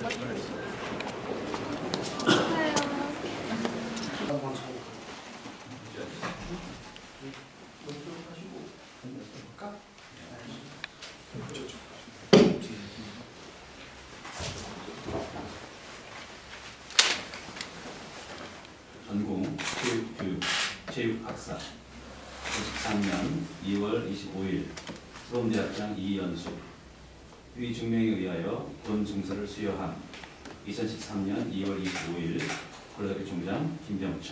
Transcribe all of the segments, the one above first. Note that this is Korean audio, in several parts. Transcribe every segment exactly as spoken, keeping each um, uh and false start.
전공 체육교육 체육학사 이십삼 년 이월 이십오일 수험대학장 이연수 위 증명에 의하여 본 증서를 수여함. 이천십삼 년 이월 이십오일 고려대학교 총장 김병철.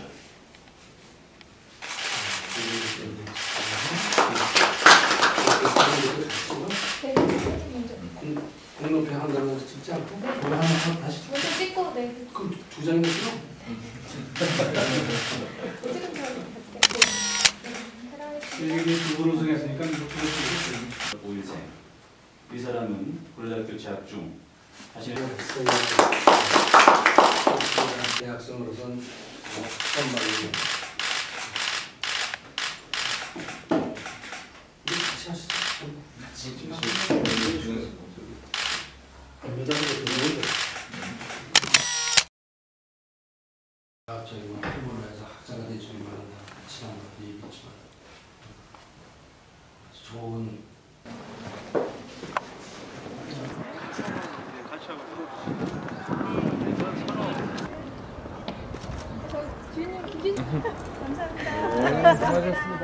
공로패 한다는 거 찍지 않고 그거 하나 다시 찍고 먼저 찍고 네. 그 두 장이나 찍어? 이게 두분 우승했으니까 이거 오일생. 이 사람은 고려대학교 재학 중 자신의 대학생으로선 선발이 같이 하시죠. 같이 저희 뭐 홍보를 해서 학자가 되주기 바란다. 지난 것도 얘기했지만 좋은 주인님, 주인님. 감사합니다. 수고하셨습니다.